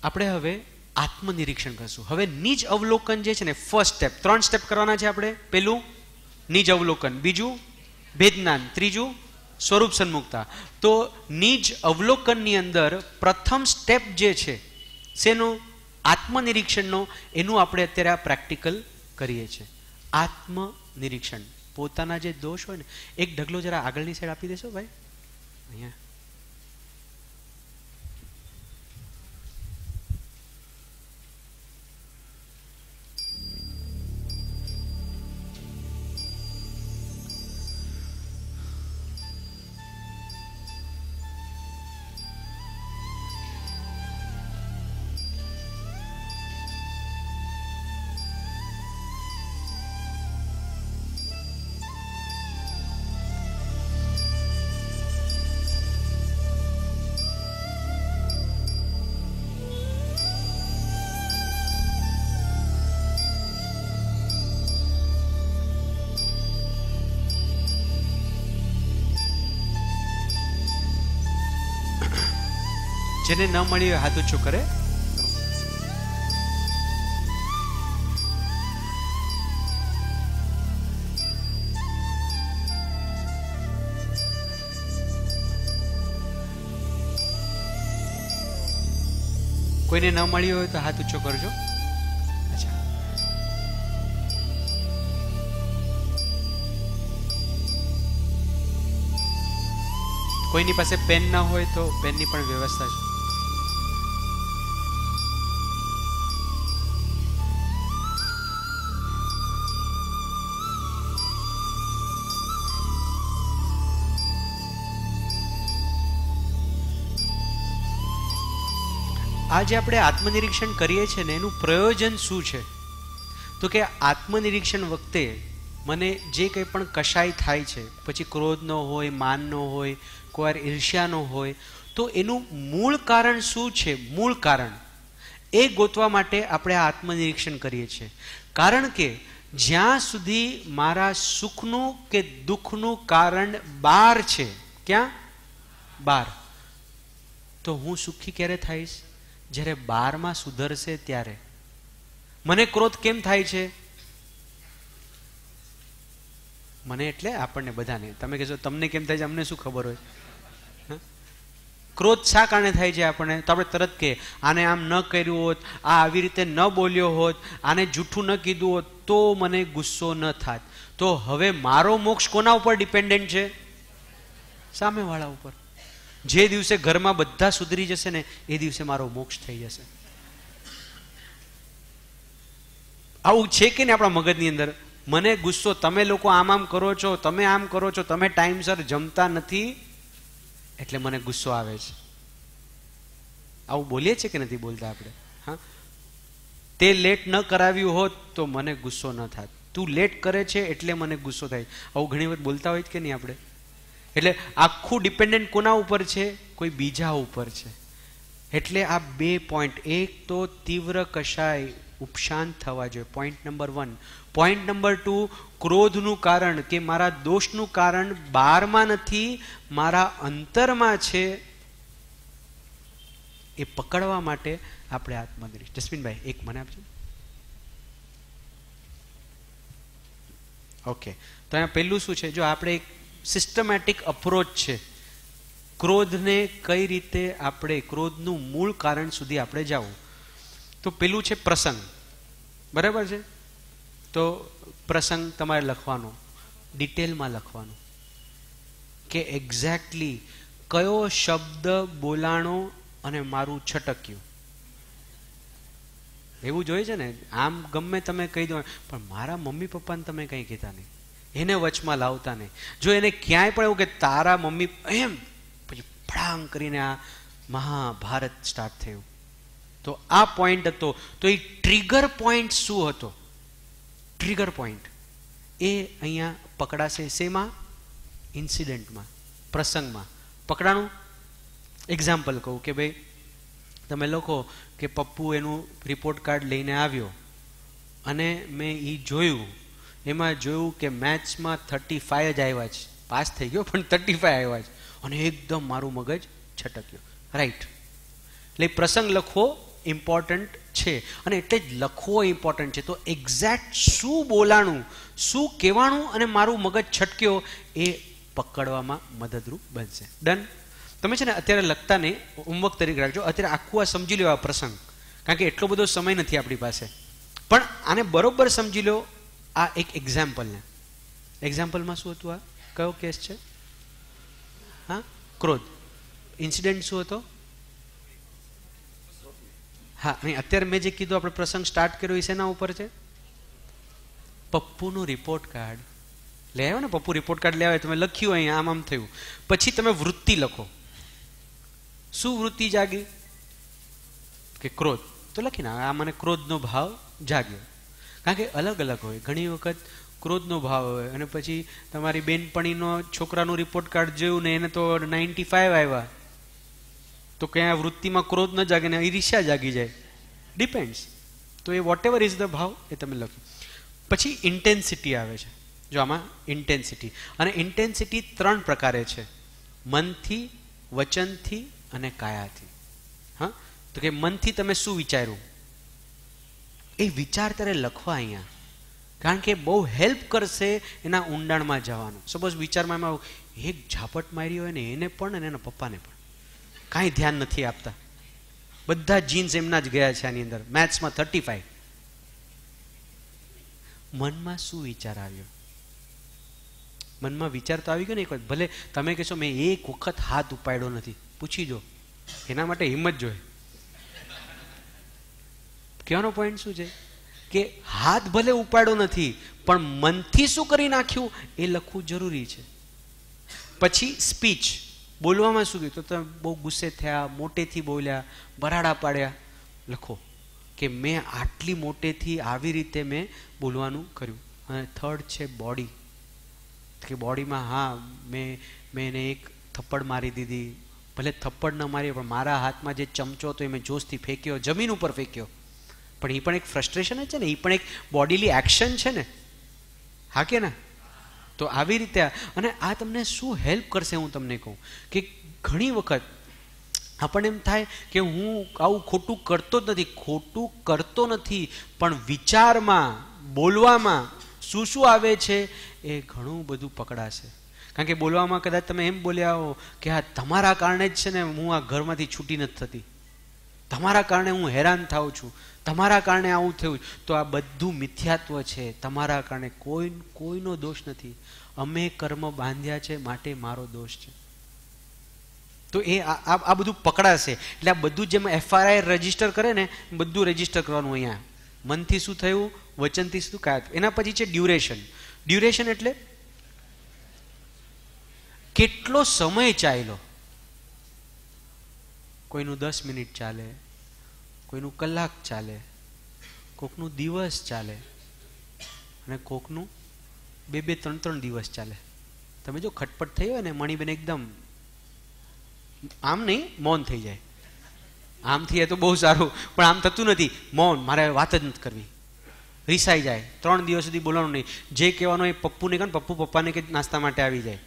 B: આપણે હવે આત્મનિરીક્ષણ કરશું. હવે નિજ અવલોકન જે છે ને ફર્સ્ટ સ્ટેપ, 3 સ્ટેપ કરવાના છે આપણે. પેલું નિજ અવલોકન, બીજું ભેદજ્ઞાન, ત્રીજું સ્વરૂપ સન્મુખતા. તો નિજ અવલોકનની અંદર પ્રથમ સ્ટેપ જે છે શેનું? આત્મનિરીક્ષણનો. એનું આપણે અત્યારે આ પ્રેક્ટિકલ કરીએ છીએ. આત્મનિરીક્ષણ, પોતાના જે દોષ હોય ને. એક ઢગલો જરા આગળની સાઈડ આપી દેશો ભાઈ, અહીંયા. જેને ન મળી હોય હાથ ઊંચો કરે. કોઈને ન મળી હોય તો હાથ ઊંચો કરજો. અચ્છા, કોઈની પાસે પેન ના હોય તો પેનની પણ વ્યવસ્થા છે. આજે આપણે આત્મનિરીક્ષણ કરીએ છીએ ને એનું પ્રયોજન શું છે? તો કે આત્મનિરીક્ષણ વખતે મને જે કંઈ પણ કશાય થાય છે, પછી ક્રોધનો હોય, માનનો હોય, કોઈ વાર ઈર્ષ્યાનો હોય, તો એનું મૂળ કારણ શું છે? મૂળ કારણ એ ગોતવા માટે આપણે આ આત્મનિરીક્ષણ કરીએ છીએ. કારણ કે જ્યાં સુધી મારા સુખનું કે દુઃખનું કારણ બહાર છે, ક્યાં? બહાર, તો હું સુખી ક્યારે થઈશ? જ્યારે બારમાં સુધરશે ત્યારે. મને ક્રોધ કેમ થાય છે? મને એટલે આપણને બધાને. તમે કહેશો તમને કેમ થાય છે, અમને શું ખબર હોય? ક્રોધ શા કારણે થાય છે આપણને? તો આપણે તરત કે આને આમ ન કર્યું હોત, આ આવી રીતે ન બોલ્યો હોત, આને જૂઠું ન કીધું હોત તો મને ગુસ્સો ન થાત. તો હવે મારો મોક્ષ કોના ઉપર ડિપેન્ડન્ટ છે? સામેવાળા ઉપર. જે દિવસે ઘરમાં બધા સુધરી જશે ને એ દિવસે મારો મોક્ષ થઈ જશે. આવું છે કે ને આપણા મગજની અંદર? મને ગુસ્સો, તમે લોકો આમ કરો છો, તમે આમ કરો છો, તમે ટાઈમસર જમતા નથી એટલે મને ગુસ્સો આવે છે. આવું બોલીએ છે કે નથી બોલતા આપણે? હા, તે લેટ ન કરાવ્યું હોત તો મને ગુસ્સો ન થાત. તું લેટ કરે છે એટલે મને ગુસ્સો થાય. આવું ઘણી વખત બોલતા હોય કે નહીં આપણે? એટલે આખું ડિપેન્ડન્ટ કોના ઉપર છે? કોઈ બીજા ઉપર છે. એટલે આ 2 પોઈન્ટ, એક તો તીવ્ર કશાય ઉપશાંત થવા જોઈએ, પોઈન્ટ નંબર 1. પોઈન્ટ નંબર 2, ક્રોધનું કારણ કે મારા દોષનું કારણ બહારમાં નથી, મારા અંતરમાં છે. એ પકડવા માટે આપણે આત્મનિરીક્ષણ. જસ્મીનભાઈ એક મને આપજો. ઓકે, તો અહીંયા પહેલું શું છે? જો આપણે એક સિસ્ટમેટિક અપ્રોચ છે, ક્રોધને કઈ રીતે આપણે, ક્રોધનું મૂળ કારણ સુધી આપણે જવું. તો પેલું છે પ્રસંગ. બરાબર છે? તો પ્રસંગ તમારે લખવાનો, ડિટેલમાં લખવાનો કે એક્ઝેક્ટલી કયો શબ્દ બોલાણો અને મારું છટક્યું. એવું જોઈએ છે ને, આમ ગમે તમે કહી દો, પણ મારા મમ્મી પપ્પાને તમે કંઈ કહેતા નહીં, એને વચમાં લાવતા નહીં. જો એને ક્યાંય પણ એવું કે તારા મમ્મી એમ, પછી ફડાંગ કરીને આ મહાભારત સ્ટાર્ટ થયું. તો આ પોઈન્ટ હતો. તો એ ટ્રિગર પોઈન્ટ શું હતો? ટ્રિગર પોઈન્ટ એ અહીંયા પકડાશે. શેમાં? ઇન્સિડન્ટમાં, પ્રસંગમાં પકડાનું. એક્ઝામ્પલ કહું કે ભાઈ તમે લખો કે પપ્પુ એનું રિપોર્ટ કાર્ડ લઈને આવ્યો અને મેં એ જોયું, એમાં જોયું કે મેથ્સમાં 35 જ આવ્યા છે. પાસ થઈ ગયો પણ 35 આવ્યા છે અને એકદમ મારું મગજ છટક્યો. રાઈટ? એટલે પ્રસંગ લખવો ઇમ્પોર્ટન્ટ છે અને એટલે જ લખવો ઇમ્પોર્ટન્ટ છે. તો એક્ઝેક્ટ શું બોલાણું, શું કહેવાનું અને મારું મગજ છટક્યો એ પકડવામાં મદદરૂપ બનશે. ડન. તમે છે ને અત્યારે લખતા નહીં, હોમવર્ક તરીકે રાખજો. અત્યારે આખું આ સમજી લો આ પ્રસંગ, કારણ કે એટલો બધો સમય નથી આપણી પાસે. પણ આને બરોબર સમજી લો. આ એક એક્ઝામ્પલને, એક્ઝામ્પલમાં શું હતું? આ કયો કેસ છે? હા, ક્રોધ. ઇન્સિડન્ટ શું હતો? હા, નહીં અત્યારે મેં જે કીધું આપણે પ્રસંગ સ્ટાર્ટ કર્યો એ શેના ઉપર છે? પપ્પુનો રિપોર્ટ કાર્ડ લે આવ્યો ને. પપ્પુ રિપોર્ટ કાર્ડ લે આવ્યો, તમે લખ્યું અહીંયા આમ આમ થયું. પછી તમે વૃત્તિ લખો. શું વૃત્તિ જાગી? કે ક્રોધ. તો લખીને આ મને ક્રોધનો ભાવ જાગ્યો. કારણ કે અલગ અલગ હોય. ઘણી વખત ક્રોધનો ભાવ હોય અને પછી તમારી બેનપણીનો છોકરાનું રિપોર્ટ કાર્ડ જોયું ને એને તો 95 આવ્યા, તો ક્યાં વૃત્તિમાં ક્રોધ ન જાગે ને ઈર્ષ્યા જાગી જાય. ડિપેન્ડ્સ. તો એ વોટ એવર ઇઝ ધ ભાવ એ તમે લખ્યું. પછી ઇન્ટેન્સિટી આવે છે. જો આમાં ઇન્ટેન્સિટી, અને ઇન્ટેન્સિટી 3 પ્રકારે છે: મનથી, વચનથી અને કાયાથી. હા, તો કે મનથી તમે શું વિચાર્યું એ વિચાર ત્યારે લખવા અહીંયા, કારણ કે બહુ હેલ્પ કરશે એના ઊંડાણમાં જવાનું. સપોઝ વિચારમાં એમાં એક ઝાપટ મારી હોય ને એને પણ અને એના પપ્પાને પણ કાંઈ ધ્યાન નથી આપતા, બધા જીન્સ એમના જ ગયા છે આની અંદર. મેથ્સમાં 35. મનમાં શું વિચાર આવ્યો? મનમાં વિચાર તો આવી ગયો ને એક વખત. ભલે તમે કહેશો મેં એક વખત હાથ ઉપાડ્યો નથી, પૂછી જો. એના માટે હિંમત જોઈએ. કહેવાનો પોઈન્ટ શું છે કે હાથ ભલે ઉપાડ્યો નથી પણ મનથી શું કરી નાખ્યું એ લખવું જરૂરી છે. પછી સ્પીચ, બોલવામાં શું કીધું? તો તમે બહુ ગુસ્સે થયા, મોટેથી બોલ્યા, બરાડા પાડ્યા, લખો કે મેં આટલી મોટેથી આવી રીતે મેં બોલવાનું કર્યું. અને થર્ડ છે બોડી, કે બોડીમાં હા મેં એને એક થપ્પડ મારી દીધી. ભલે થપ્પડ ન મારી પણ મારા હાથમાં જે ચમચો હતો એ મેં જોશથી ફેંક્યો, જમીન ઉપર ફેંક્યો. પણ એ પણ એક ફ્રસ્ટ્રેશન જ છે ને, એ પણ એક બોડીલી એક્શન છે ને. હા કે ના? તો આવી રીતે. અને આ તમને શું હેલ્પ કરશે હું તમને કહું કે ઘણી વખત આપણને એમ થાય કે હું આવું ખોટું કરતો જ નથી. ખોટું કરતો નથી, પણ વિચારમાં, બોલવામાં શું શું આવે છે એ ઘણું બધું પકડાશે. કારણ કે બોલવામાં કદાચ તમે એમ બોલ્યા હો કે હા તમારા કારણે જ છે ને હું આ ઘરમાંથી છૂટી નથી થતી, તમારા કારણે હું હેરાન થાઉં છું, તમારા કારણે આવું થયું. તો આ બધું મિથ્યાત્વ છે. તમારા કારણે કોઈનો દોષ નથી. અમે કર્મ બાંધ્યા છે માટે મારો દોષ છે. તો એ આ બધું પકડાશે. એટલે આ બધું જેમ FIR રજીસ્ટર કરે ને બધું રજીસ્ટર કરવાનું અહીંયા. મનથી શું થયું, વચનથી શું કાયા. એના પછી છે ડ્યુરેશન. ડ્યુરેશન એટલે કેટલો સમય ચાલ્યો. કોઈનું 10 મિનિટ ચાલે, કોઈનું કલાક ચાલે, કોકનું દિવસ ચાલે અને કોકનું 2-2, 3-3 દિવસ ચાલે. તમે જો ખટપટ થઈ હોય ને મણીબેન એકદમ આમ નહીં મૌન થઈ જાય. આમ થઈએ તો બહુ સારું, પણ આમ થતું નથી. મૌન, મારે વાત જ નથી કરવી. રીસાઈ જાય. 3 દિવસ સુધી બોલવાનું નહીં. જે કહેવાનું એ પપ્પુને કહે, પપ્પુ પપ્પાને કે નાસ્તા માટે આવી જાય.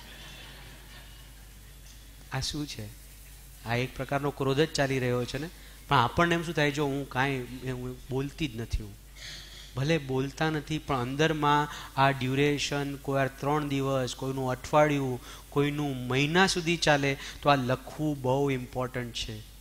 B: આ શું છે? આ એક પ્રકારનો ક્રોધ જ ચાલી રહ્યો છે ને. પણ આપણને એમ શું થાય, જો હું કાંઈ બોલતી જ નથી, હું ભલે બોલતા નથી પણ અંદરમાં આ ડ્યુરેશન કોઈ વાર 3 દિવસ, કોઈનું અઠવાડિયું, કોઈનું મહિના સુધી ચાલે. તો આ લખવું બહુ ઇમ્પોર્ટન્ટ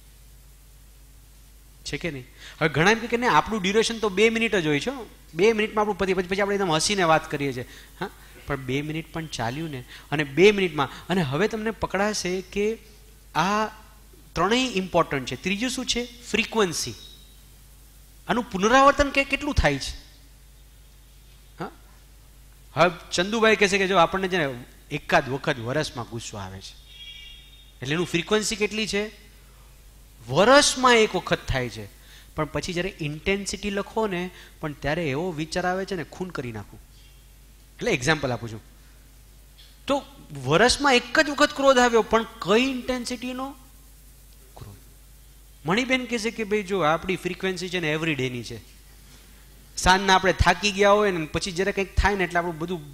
B: છે કે નહીં? હવે ઘણા એમ કે નહીં આપણું ડ્યુરેશન તો 2 મિનિટ જ હોય છે, 2 મિનિટમાં આપણું પતિ, પછી આપણે એકદમ હસીને વાત કરીએ છીએ. હા, પણ 2 મિનિટ પણ ચાલ્યું ને, અને 2 મિનિટમાં. અને હવે તમને પકડાશે કે આ ત્રણેય ઇમ્પોર્ટન્ટ છે. ત્રીજું શું છે? ફ્રીક્વન્સી. આનું પુનરાવર્તન કેટલું થાય છે? હા, હવે ચંદુભાઈ કહેશે કે જો આપણને છે ને એકાદ વખત વરસમાં ગુસ્સો આવે છે, એટલે એનું ફ્રીક્વન્સી કેટલી છે? વરસમાં એક વખત થાય છે. પણ પછી જ્યારે ઇન્ટેન્સિટી લખો ને પણ ત્યારે એવો વિચાર આવે છે ને ખૂન કરી નાખું. એટલે એક્ઝામ્પલ આપું છું. તો વરસમાં એક જ વખત ક્રોધ આવ્યો, પણ કઈ ઇન્ટેન્સિટીનો ક્રોધ? મણીબેન કહે છે કે ભાઈ જો આપણી ફ્રીક્વન્સી છે ને એવરી ડેની છે. સાંજના આપણે થાકી ગયા હોય ને પછી જ્યારે કંઈક થાય ને એટલે આપણું બધું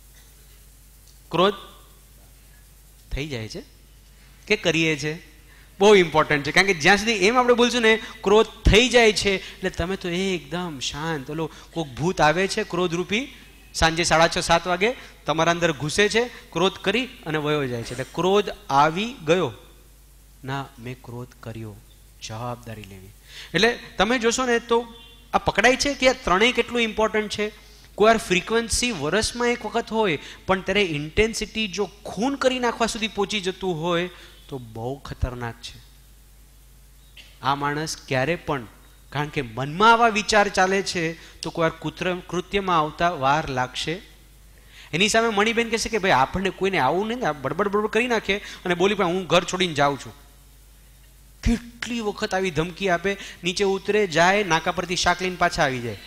B: ક્રોધ થઈ જાય છે કે કરીએ છે. બહુ ઇમ્પોર્ટન્ટ છે. કારણ કે જ્યાં સુધી એમ આપણે બોલશું ને ક્રોધ થઈ જાય છે એટલે તમે તો એકદમ શાંત. ઓલો કોઈક ભૂત આવે છે ક્રોધરૂપી, સાંજે 6:30-7 વાગે તમારા અંદર ઘૂસે છે, ક્રોધ કરી અને વયો જાય છે. એટલે ક્રોધ આવી ગયો ના, મેં ક્રોધ કર્યો, જવાબદારી લેવી. એટલે તમે જોશો ને તો આ પકડાય છે કે આ ત્રણેય કેટલું ઇમ્પોર્ટન્ટ છે. કોઈ વાર ફ્રીક્વન્સી વર્ષમાં એક વખત હોય પણ ત્યારે ઇન્ટેન્સિટી જો ખૂન કરી નાખવા સુધી પહોંચી જતું હોય તો બહુ ખતરનાક છે. આ માણસ ક્યારે પણ, કારણ કે મનમાં આવા વિચાર ચાલે છે તો કોઈ વાર કૃત્યમાં આવતા વાર લાગશે. એની સામે મણિબેન કહેશે કે ભાઈ આપણને કોઈને આવું નહીં, બડબડ બડબડ કરી નાખે અને બોલી પણ હું ઘર છોડીને જાઉં છું. કેટલી વખત આવી ધમકી આપે, નીચે ઉતરે જાય, નાકા પરથી શાક લઈને પાછા આવી જાય.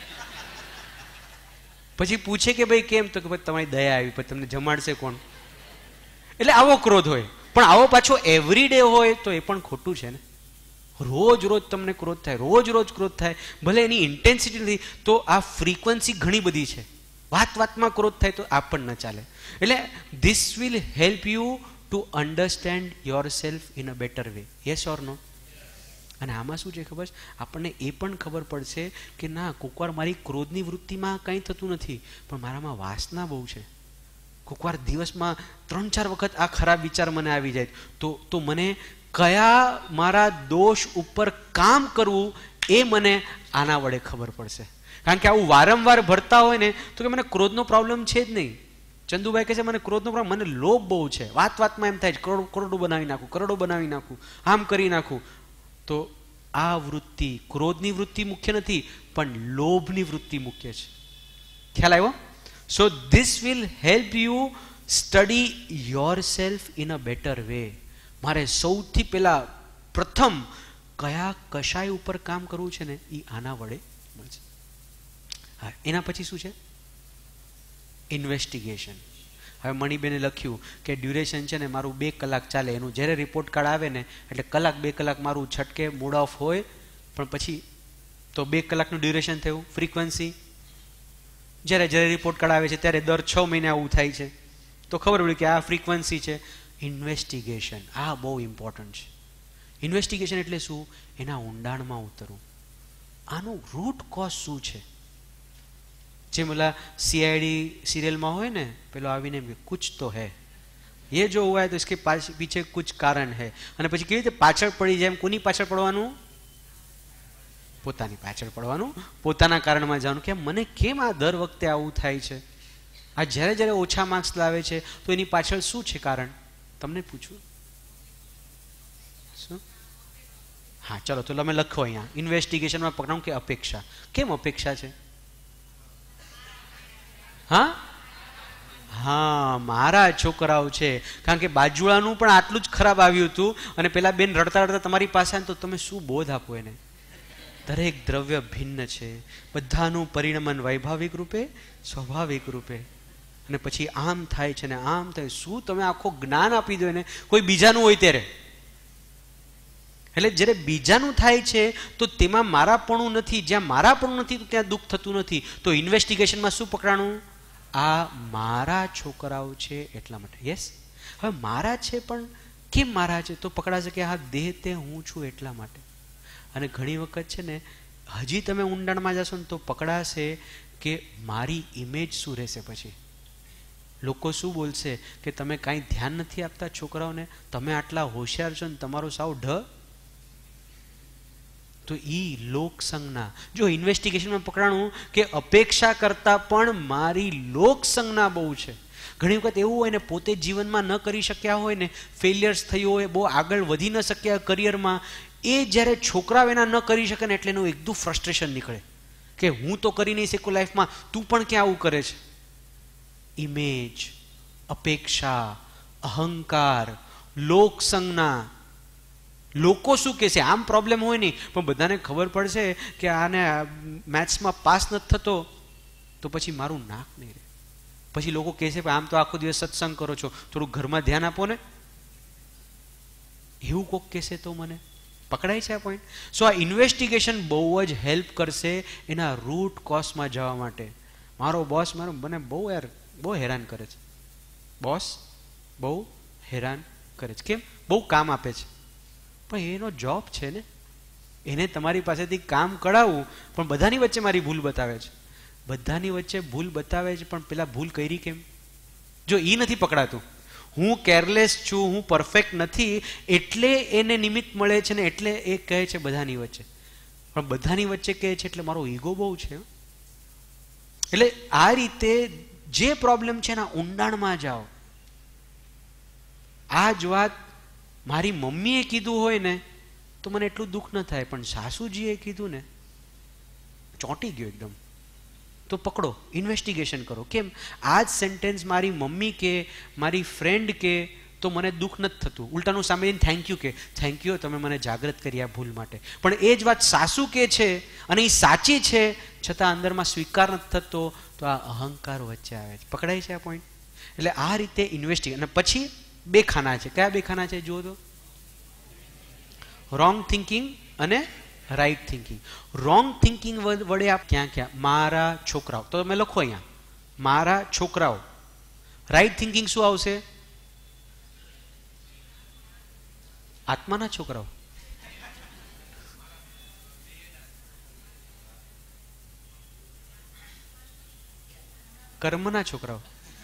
B: પછી પૂછે કે ભાઈ કેમ, તો કે ભાઈ તમારી દયા આવી, પછી તમને જમાડશે કોણ. એટલે આવો ક્રોધ હોય. પણ આવો પાછો એવરીડે હોય તો એ પણ ખોટું છે ને. રોજ રોજ તમને ક્રોધ થાય, રોજ રોજ ક્રોધ થાય, ભલે એની ઇન્ટેન્સિટી નથી, તો આ ફ્રીક્વન્સી ઘણી બધી છે. વાત વાતમાં ક્રોધ થાય તો આ પણ ન ચાલે. એટલે this will help you to understand yourself in a better way. Yes or no? અને આમાં શું છે ખબર છે, આપણને એ પણ ખબર પડશે કે ના, કોકવાર મારી ક્રોધની વૃત્તિમાં કંઈ થતું નથી, પણ મારામાં વાસના બહુ છે. કોકવાર દિવસમાં 3-4 વખત આ ખરાબ વિચાર મને આવી જાય તો મને કયા મારા દોષ ઉપર કામ કરવું એ મને આના વડે ખબર પડશે. કારણ કે આવું વારંવાર ભરતા હોય ને તો કે મને ક્રોધનો પ્રોબ્લેમ છે જ નહીં. ચંદુભાઈ કહે છે મને ક્રોધનો પ્રોબ્લેમ, મને લોભ બહુ છે. વાત વાતમાં એમ થાય છે કરોડો બનાવી નાખું, કરોડો બનાવી નાખું, આમ કરી નાખું. તો આ વૃત્તિ, ક્રોધની વૃત્તિ મુખ્ય નથી પણ લોભની વૃત્તિ મુખ્ય છે. ખ્યાલ આવ્યો? So this will help you study yourself in a better way. મારે સૌથી પહેલા પ્રથમ કયા કશાય ઉપર કામ કરવું છે ને એ આના વડે મળશે. હા, એના પછી શું છે? ઇન્વેસ્ટિગેશન. હવે મણિબેને લખ્યું કે ડ્યુરેશન છે ને મારું 2 કલાક ચાલે. એનું જ્યારે રિપોર્ટ કાર્ડ આવે ને એટલે 1-2 કલાક મારું છટકે, મૂડ ઓફ હોય, પણ પછી તો 2 કલાકનું ડ્યુરેશન થયું. ફ્રીક્વન્સી જ્યારે રિપોર્ટ કાર્ડ આવે છે ત્યારે દર 6 મહિને આવું થાય છે તો ખબર પડી કે આ ફ્રીક્વન્સી છે. ઇન્વેસ્ટિગેશન આ બહુ ઇમ્પોર્ટન્ટ છે. ઇન્વેસ્ટિગેશન એટલે શું? એના ઊંડાણમાં ઉતરવું. આનું રૂટ કોઝ શું છે? જેમ ઓલા CID સિરિયલમાં હોય ને, પેલો આવીને એમ કે કુછ તો હૈ, ये जो हुआ है तो इसके पीछे कुछ कारण है. અને પછી કેવી રીતે પાછળ પડી જાય? કોની પાછળ પડવાનું? પોતાની પાછળ પડવાનું, પોતાના કારણમાં જવાનું કે મને કેમ આ દર વખતે આવું થાય છે, આ જ્યારે ઓછા માર્ક્સ લાવે છે તો એની પાછળ શું છે કારણ? તમને પૂછું શું? હા ચલો, તો તમે લખો અહીંયા ઇન્વેસ્ટિગેશનમાં પકડાવું કે અપેક્ષા. કેમ અપેક્ષા છે? હા, મારા છોકરાઓ છે. કારણ કે બાજુવાળાનું પણ આટલું જ ખરાબ આવ્યું હતું અને પેલા બેન રડતા રડતા તમારી પાસે આવે તો તમે શું બોધ આપો એને? દરેક દ્રવ્ય ભિન્ન છે, બધાનું પરિણમન વૈભાવિક રૂપે, સ્વાભાવિક રૂપે, અને પછી આમ થાય છે ને આમ થાય. શું તમે આખો જ્ઞાન આપી દો એને કોઈ બીજાનું હોય ત્યારે? એટલે જ્યારે બીજાનું થાય છે તો તેમાં મારાપણું નથી. જ્યાં મારાપણું નથી તો ત્યાં દુઃખ થતું નથી. તો ઇન્વેસ્ટિગેશનમાં શું પકડાણું? આ મારા છોકરાઓ છે એટલા માટે. યસ, હવે મારા છે પણ કેમ મારા છે? તો પકડાશે કે આ દેહ તે હું છું એટલા માટે. અને ઘણી વખત છે ને હજી તમે ઊંડાણમાં જશો ને તો પકડાશે કે મારી ઇમેજ શું રહેશે. પછી લોકો શું બોલશે કે તમે કાંઈ ધ્યાન નથી આપતા છોકરાઓને, તમે આટલા હોશિયાર છો ને તમારો સાવ ઢ. તો ઈ લોકસંજ્ઞા. જો ઇન્વેસ્ટિગેશનમાં પકડાણું કે અપેક્ષા કરતાં પણ મારી લોકસંજ્ઞા બહુ છે. ઘણી વખત એવું હોય ને પોતે જીવનમાં ન કરી શક્યા હોય ને, ફેલિયર્સ થયું હોય, બહુ આગળ વધી ન શક્યા કરિયરમાં, એ જ્યારે છોકરાઓ એના ન કરી શકે ને એટલે એનું એકદમ ફ્રસ્ટ્રેશન નીકળે કે હું તો કરી નહીં શકું લાઈફમાં, તું પણ ક્યાં આવું કરે છે. ઇમેજ, અપેક્ષા, અહંકાર, લોકસંજ્ઞા. લોકો શું કહેશે? આમ પ્રોબ્લેમ હોય નહીં પણ બધાને ખબર પડશે કે આને મેથ્સમાં પાસ નથી થતો તો પછી મારું નાક નહીં રહે. પછી લોકો કહેશે આમ તો આખો દિવસ સત્સંગ કરો છો, થોડું ઘરમાં ધ્યાન આપો ને, એવું કોક કહેશે તો મને પકડાય છે આ પોઈન્ટ. સો આ ઇન્વેસ્ટિગેશન બહુ જ હેલ્પ કરશે એના રૂટ કોઝમાં જવા માટે. મારો બોસ મને બહુ હેરાન કરે છે. બોસ બહુ હેરાન કરે છે. કેમ? બહુ કામ આપે છે. પણ એનો જોબ છે ને, એને તમારી પાસેથી કામ કઢાવવું, પણ બધાની વચ્ચે મારી ભૂલ બતાવે છે. બધાની વચ્ચે ભૂલ બતાવે છે, પણ પેલા ભૂલ કરી કેમ? જો એ નથી પકડાતું, હું કેરલેસ છું, હું પરફેક્ટ નથી, એટલે એને નિમિત્ત મળે છે ને, એટલે એ કહે છે બધાની વચ્ચે. પણ બધાની વચ્ચે કહે છે એટલે મારો ઈગો બહુ છે. એટલે આ રીતે જે પ્રોબ્લેમ છે એના ઊંડાણમાં જાઓ. આ જ વાત મારી મમ્મીએ કીધું હોય ને તો મને એટલું દુઃખ ન થાય, પણ સાસુજીએ કીધું ને ચોંટી ગયો એકદમ. તો પકડો, ઇન્વેસ્ટિગેશન કરો. કેમ આ જ સેન્ટેન્સ મારી મમ્મી કે મારી ફ્રેન્ડ કે તો મને દુઃખ નથી થતું, ઉલટાનું સામે થેન્ક યુ કે, થેન્ક યુ તમે મને જાગૃત કરી આ ભૂલ માટે. પણ એ જ વાત સાસુ કે છે અને એ સાચી છે છતાં અંદરમાં સ્વીકાર નથી થતો, તો આ અહંકાર વચ્ચે આવે છે. પકડાય છે આ પોઈન્ટ? એટલે આ રીતે ઇન્વેસ્ટિગેશન. અને પછી બે ખાના છે. કયા બે ખાના છે જુઓ તો? રોંગ થિંકિંગ અને રાઈટ થિંકિંગ. રોંગ થિંકિંગ વડે આપ ક્યાં ક્યાં મારા છોકરાઓ, તો તમે લખો અહીંયા મારા છોકરાઓ. રાઈટ થિંકિંગ શું આવશે? આત્માના છોકરાઓ. કર્મના છોકરાઓ.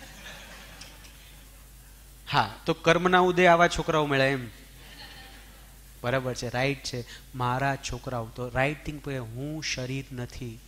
B: હા, તો કર્મના ઉદય આવા છોકરાઓ મળે એમ. બરાબર છે, રાઈટ છે. મારા છોકરાઓ. તો રાઈટ થિંક, હું શરીર નથી,